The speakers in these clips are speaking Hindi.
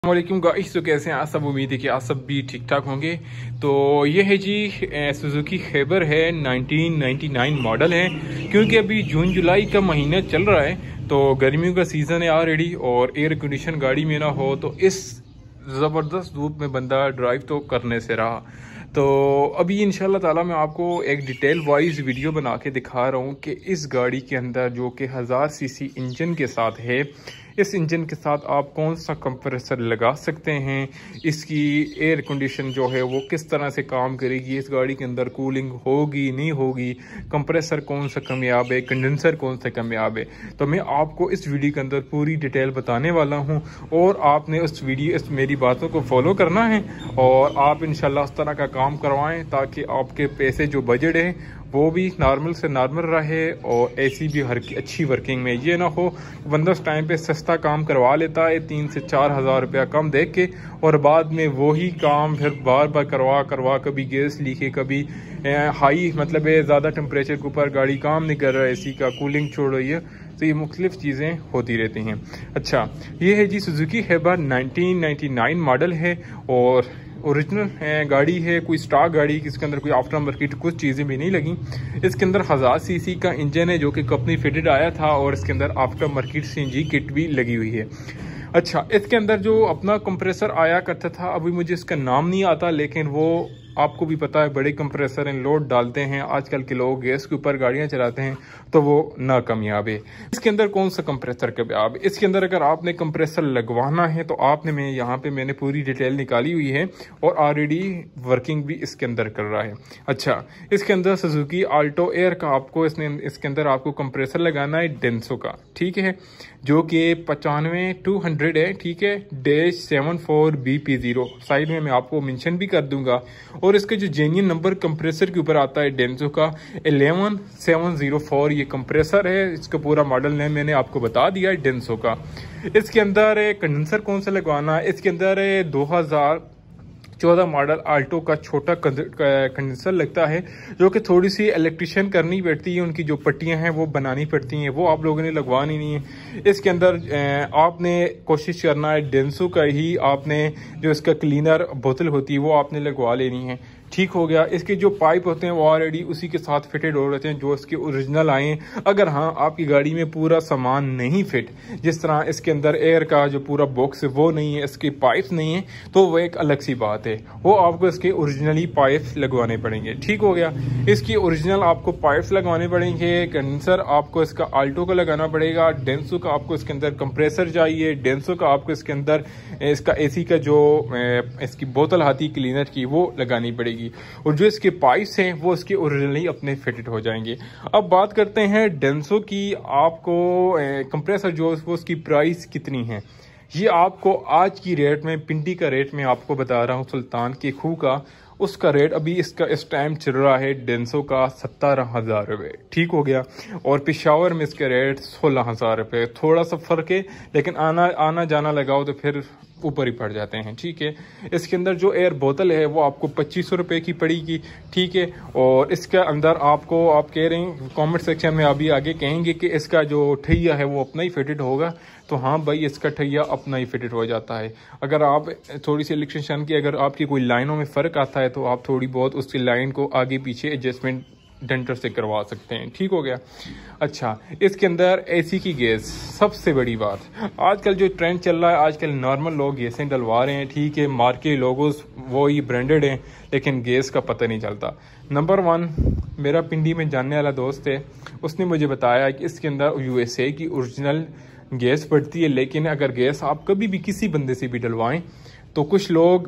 वालेकुम गाइस, तो कैसे हैं आप सब। उम्मीद है कि आप सब भी ठीक ठाक होंगे। तो ये है जी सुजुकी खैबर है, 1999 मॉडल है। क्योंकि अभी जून जुलाई का महीना चल रहा है तो गर्मियों का सीज़न है ऑलरेडी, और एयर कंडीशन गाड़ी में ना हो तो इस ज़बरदस्त धूप में बंदा ड्राइव तो करने से रहा। तो अभी इंशाल्लाह ताला मैं आपको एक डिटेल वाइज वीडियो बना के दिखा रहा हूँ कि इस गाड़ी के अंदर जो कि 1000 सीसी इंजन के साथ है, इस इंजन के साथ आप कौन सा कंप्रेसर लगा सकते हैं, इसकी एयर कंडीशन जो है वो किस तरह से काम करेगी, इस गाड़ी के अंदर कूलिंग होगी नहीं होगी, कंप्रेसर कौन सा कामयाब है, कंडेंसर कौन सा कामयाब है। तो मैं आपको इस वीडियो के अंदर पूरी डिटेल बताने वाला हूं, और आपने इस मेरी बातों को फॉलो करना है और आप इंशाल्लाह उस तरह का काम करवाएं ताकि आपके पैसे जो बजट है वो भी नॉर्मल से नॉर्मल रहे और ऐसी भी हर की अच्छी वर्किंग में ये ना हो बंदा उस टाइम पे सस्ता काम करवा लेता है 3 से 4 हज़ार रुपया कम दे के, और बाद में वही काम फिर बार बार करवा कभी गैस लीके, कभी हाई मतलब ज़्यादा टेम्परेचर के ऊपर गाड़ी काम नहीं कर रहा है, एसी का कूलिंग छोड़ रही है। तो ये मुख्तलिफ चीज़ें होती रहती हैं। अच्छा, ये है जी सुजुकी खैबर 1999 मॉडल है और ओरिजिनल गाड़ी है, कोई स्टॉक गाड़ी, इसके अंदर कोई आफ्टर मार्केट कुछ चीज़ें भी नहीं लगी। इसके अंदर 1000 सीसी का इंजन है जो कि कंपनी फिटेड आया था, और इसके अंदर आफ्टर मार्केट सीएनजी किट भी लगी हुई है। अच्छा, इसके अंदर जो अपना कंप्रेसर आया करता था, अभी मुझे इसका नाम नहीं आता, लेकिन वो आपको भी पता है बड़े कंप्रेसर इन लोड डालते हैं, आजकल के लोग गैस के ऊपर गाड़ियां चलाते हैं तो वो नाकामयाब है। इसके अंदर कौन सा कंप्रेसर कामयाब है, इसके अंदर अगर आपने कंप्रेसर लगवाना है तो आपने मैंने पूरी डिटेल निकाली हुई है और ऑलरेडी वर्किंग भी इसके अंदर कर रहा है। अच्छा, इसके अंदर सुजुकी आल्टो एयर का इसके अंदर आपको कंप्रेसर लगाना है डेंसो का, ठीक है, जो कि 95-200 है, ठीक है, -74 BP0। साइड में मैं आपको मेंशन भी कर दूंगा। और इसका जो जेन्युइन नंबर कंप्रेसर के ऊपर आता है डेंसो का 11704 ये कंप्रेसर है। इसका पूरा मॉडल नेम मैंने आपको बता दिया है डेंसो का। इसके अंदर कंडेंसर कौन सा लगवाना है, इसके अंदर 2014 मॉडल आल्टो का छोटा कंडेंसर लगता है, जो कि थोड़ी सी इलेक्ट्रिशियन करनी पड़ती है, उनकी जो पट्टियां हैं वो बनानी पड़ती हैं, वो आप लोगों ने लगवानी नहीं है। इसके अंदर आपने कोशिश करना है डेंसो का ही, आपने जो इसका क्लीनर बोतल होती है वो आपने लगवा लेनी है, ठीक हो गया। इसके जो पाइप होते हैं वो ऑलरेडी उसी के साथ फिटेड हो रहते हैं जो इसके ओरिजिनल आए। अगर हाँ आपकी गाड़ी में पूरा सामान नहीं फिट, जिस तरह इसके अंदर एयर का जो पूरा बॉक्स है वो नहीं है, इसके पाइप्स नहीं है, तो वो एक अलग सी बात है, वो आपको इसके ओरिजिनली पाइप्स लगवाने पड़ेंगे, ठीक हो गया। इसकी ओरिजिनल आपको पाइप्स लगवाने पड़ेंगे। कंडेंसर आपको इसका आल्टो का लगाना पड़ेगा। डेंसो का आपको इसके अंदर कंप्रेसर चाहिए। डेंसो का आपको इसके अंदर इसका एसी का जो इसकी बोतल आती है क्लीनर की वो लगानी पड़ेगी, और जो इसके पाइप्स हैं वो इसके ओरिजिनली अपने फिटेड हो जाएंगे। अब बात करते हैं डेंसो की। आपको कंप्रेसर जो वो उसकी प्राइस कितनी है, ये आपको आज की रेट में, पिंडी का रेट में आपको बता रहा हूँ, सुल्तान के खूह का उसका रेट अभी इसका इस टाइम चल रहा है डेंसो का 17,000 रुपये, ठीक हो गया। और पिशावर में इसका रेट 16,000 रुपये, थोड़ा सा फर्क है, लेकिन आना जाना लगाओ तो फिर ऊपर ही पड़ जाते हैं, ठीक है। इसके अंदर जो एयर बोतल है वो आपको 2500 रुपये की पड़ेगी, ठीक है। और इसके अंदर आपको, आप कह रहे हैं कमेंट सेक्शन में अभी आगे कहेंगे कि इसका जो ठैया है वो अपना ही फिटेड होगा, तो हाँ भाई, इसका ठैया अपना ही फिटेड हो जाता है। अगर आप थोड़ी सी इलेक्ट्रिशियन की, अगर आपकी कोई लाइनों में फ़र्क आता है तो आप थोड़ी बहुत उसकी लाइन को आगे पीछे एडजस्टमेंट डेंटर से करवा सकते हैं, ठीक हो गया। अच्छा, इसके अंदर एसी की गैस, सबसे बड़ी बात, आजकल जो ट्रेंड चल रहा है, आजकल नॉर्मल लोग गैसें डलवा रहे हैं, ठीक है, मार्के लोगोस वो ही ब्रांडेड हैं, लेकिन गैस का पता नहीं चलता। नंबर 1, मेरा पिंडी में जानने वाला दोस्त है, उसने मुझे बताया कि इसके अंदर यूएसए की ओरिजिनल गैस पड़ती है, लेकिन अगर गैस आप कभी भी किसी बंदे से भी डलवाएं तो कुछ लोग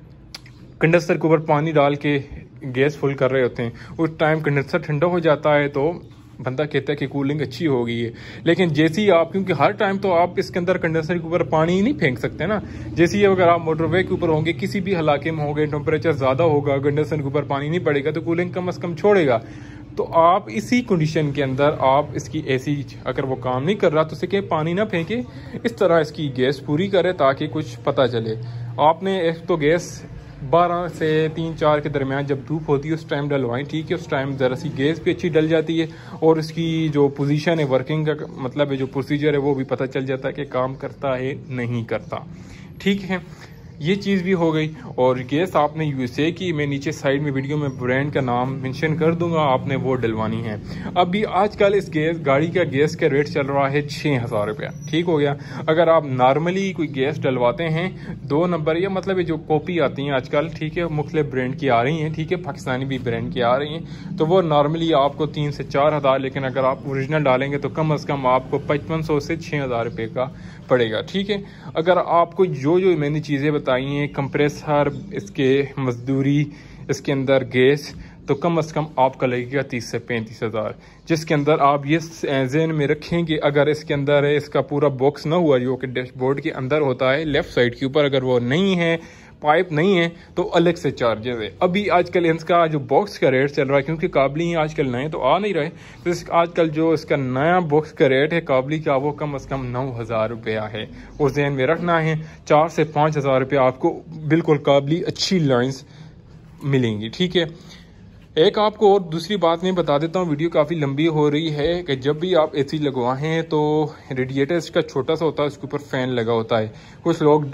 कंडेंसर के ऊपर पानी डाल के गैस फुल कर रहे होते हैं, उस टाइम कंडेंसर ठंडा हो जाता है तो बंदा कहता है कि कूलिंग अच्छी हो गई है। लेकिन जैसे ही आप, क्योंकि हर टाइम तो आप इसके अंदर कंडेंसर के ऊपर पानी नहीं फेंक सकते ना, जैसे ही अगर आप मोटरवे के ऊपर होंगे, किसी भी इलाके में होंगे, टेम्परेचर ज़्यादा होगा, कंडेंसर के ऊपर पानी नहीं पड़ेगा तो कूलिंग कम अज़ कम छोड़ेगा। तो आप इसी कंडीशन के अंदर आप इसकी एसी, अगर वो काम नहीं कर रहा तो उसे कहें पानी ना फेंके, इस तरह इसकी गैस पूरी करे ताकि कुछ पता चले। आपने एक तो गैस 12 से 3-4 के दरमियान जब धूप होती है उस टाइम डलवाएं, ठीक है, उस टाइम ज़रा सी गैस भी अच्छी डल जाती है और इसकी जो पोजीशन है, वर्किंग का मतलब है जो प्रोसीजर है वो भी पता चल जाता है कि काम करता है नहीं करता। ठीक है, ये चीज़ भी हो गई। और गैस आपने यूएसए की, मैं नीचे साइड में वीडियो में ब्रांड का नाम मेंशन कर दूंगा, आपने वो डलवानी है। अभी आजकल इस गैस गाड़ी का गैस का रेट चल रहा है 6,000 रुपया, ठीक हो गया। अगर आप नॉर्मली कोई गैस डलवाते हैं 2 नंबर, या मतलब जो कॉपी आती हैं आजकल, ठीक है, मुख्तलिफ ब्रांड की आ रही हैं, ठीक है, पाकिस्तानी भी ब्रांड की आ रही हैं, तो वो नॉर्मली आपको 3 से 4,000, लेकिन अगर आप ओरिजिनल डालेंगे तो कम अज़ कम आपको 5,500 से 6,000 रुपये का पड़ेगा, ठीक है। अगर आपको जो जो मैंने चीज़ें बताई हैं, कंप्रेसर, इसके मजदूरी, इसके अंदर गैस, तो कम अज़ कम आपका लगेगा 30 से 35,000, जिसके अंदर आप ये ज़हन में रखें कि अगर इसके अंदर है, इसका पूरा बॉक्स ना हुआ जो कि डैशबोर्ड के अंदर होता है लेफ़्ट साइड के ऊपर, अगर वो नहीं है, पाइप नहीं है, तो अलग से चार्जेस है। अभी आजकल इसका जो बॉक्स का रेट चल रहा है, क्योंकि काबली आजकल नए तो आ नहीं रहे, तो आजकल जो इसका नया बॉक्स का रेट है काबली का, वो कम अज़ कम 9,000 रुपया है। वो ज़हन में रखना है, 4 से 5,000 रुपया आपको बिल्कुल काबली अच्छी लाइन्स मिलेंगी, ठीक है। एक आपको और दूसरी बात मैं बता देता हूँ, वीडियो काफ़ी लंबी हो रही है, कि जब भी आप एसी लगवाएं तो रेडिएटर इसका छोटा सा होता है, उसके ऊपर फ़ैन लगा होता है। कुछ लोग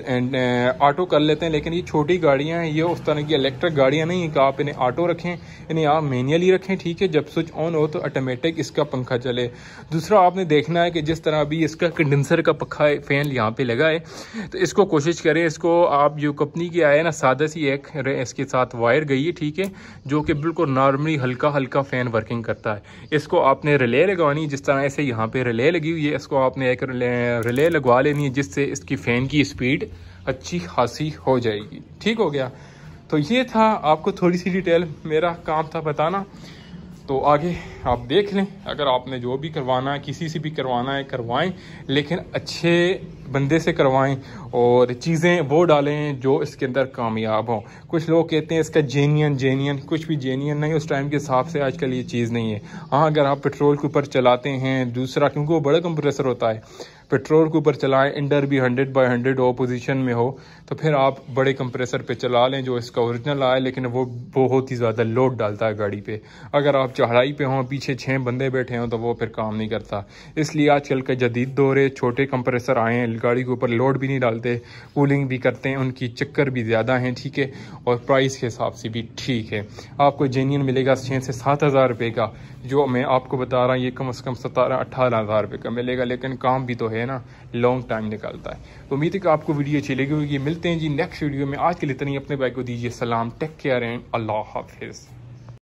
ऑटो कर लेते हैं, लेकिन ये छोटी गाड़ियाँ हैं, ये उस तरह की इलेक्ट्रिक गाड़ियाँ नहीं हैं कि आप इन्हें ऑटो रखें, इन्हें आप मैनुअली रखें, ठीक है। जब स्विच ऑन हो तो ऑटोमेटिक इसका पंखा चले। दूसरा आपने देखना है कि जिस तरह अभी इसका कंडेंसर का पंखा फ़ैन यहाँ पर लगा है, तो इसको कोशिश करें, इसको आप जो कंपनी की आए ना, सादा सी एक इसके साथ वायर गई है, ठीक है, जो कि बिल्कुल नॉर्मली हल्का हल्का फैन वर्किंग करता है। इसको आपने रिले लगवानी, जिस तरह से यहाँ पे रिले लगी हुई है, इसको आपने एक रिले लगवा लेनी है, जिससे इसकी फैन की स्पीड अच्छी खासी हो जाएगी, ठीक हो गया। तो ये था, आपको थोड़ी सी डिटेल मेरा काम था बताना, तो आगे आप देख लें। अगर आपने जो भी करवाना है, किसी से भी करवाना है, करवाएं, लेकिन अच्छे बंदे से करवाएं और चीज़ें वो डालें जो इसके अंदर कामयाब हों। कुछ लोग कहते हैं इसका जेन्युइन, कुछ भी जेन्युइन नहीं, उस टाइम के हिसाब से आजकल ये चीज़ नहीं है। हाँ, अगर आप पेट्रोल के ऊपर चलाते हैं, दूसरा क्योंकि वो बड़ा कंप्रेसर होता है, पेट्रोल के ऊपर चलाएं, इंडर भी 100/100 हो पोजीशन में हो, तो फिर आप बड़े कंप्रेसर पे चला लें जो इसका ओरिजिनल आए, लेकिन वो बहुत ही ज़्यादा लोड डालता है गाड़ी पे। अगर आप चढ़ाई पे हों, पीछे 6 बंदे बैठे हों, तो वो फिर काम नहीं करता। इसलिए आजकल का जदीद दौर है, छोटे कंप्रेसर आए हैं, गाड़ी के ऊपर लोड भी नहीं डालते, कूलिंग भी करते हैं, उनकी चक्कर भी ज़्यादा हैं, ठीक है, और प्राइस के हिसाब से भी ठीक है। आपको जेन्युइन मिलेगा 6 से 7,000 रुपये का, जो मैं आपको बता रहा हूँ ये कम से कम 17-18,000 रुपये का मिलेगा, लेकिन काम भी तो है ना, लॉन्ग टाइम निकलता है। तो उम्मीद है कि आपको वीडियो अच्छी लगी होगी। मिलते हैं जी नेक्स्ट वीडियो में, आज के लिए इतना ही। अपने भाई को दीजिए सलाम, टेक केयर एंड अल्लाह हाफिज़।